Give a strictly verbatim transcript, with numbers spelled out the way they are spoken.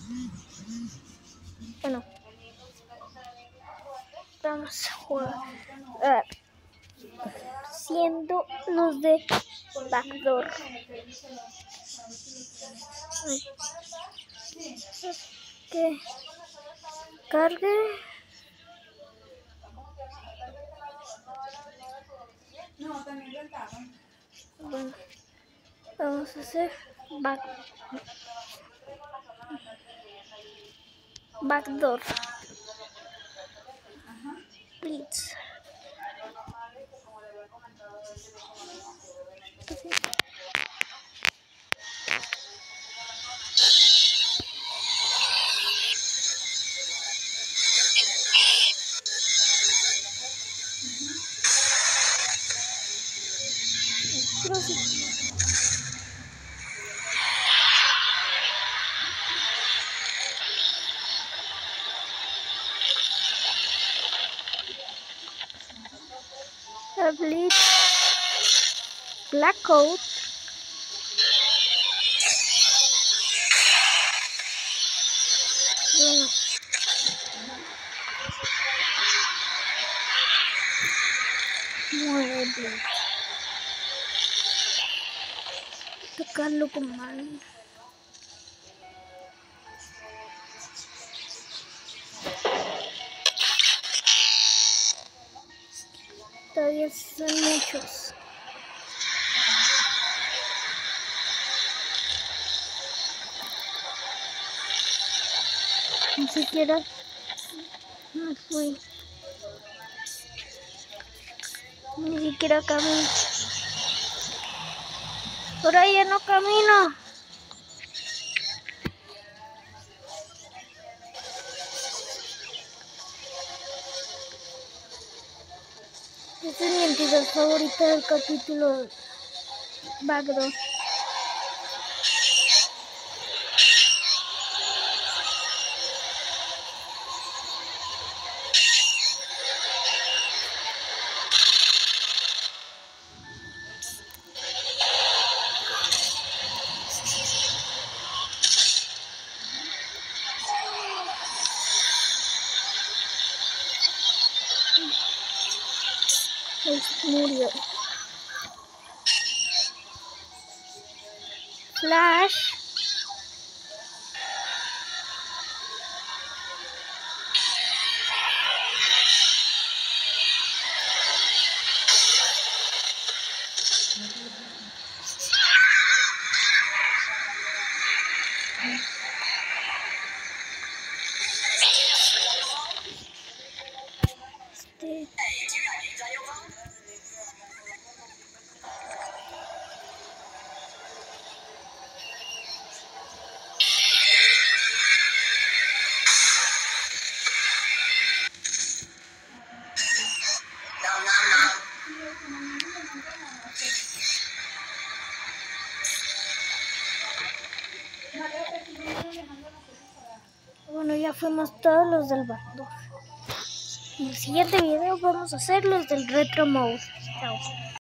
Bueno, vamos a jugar a siendo los de backdoor. Que cargue. Bueno, vamos a hacer back backdoor blitz. La blitz blackout. Bueno. Mueve blitz. Tocarlo con mano. Todavía son muchos. Ni siquiera me fui. Ni siquiera camino. Por ahí ya no camino. Esta es mi entidad favorita del capítulo backdoor. Murió. Flash. Este. Bueno, ya fuimos todos los del backdoor. En el siguiente video vamos a hacer los del retro mode. Chao.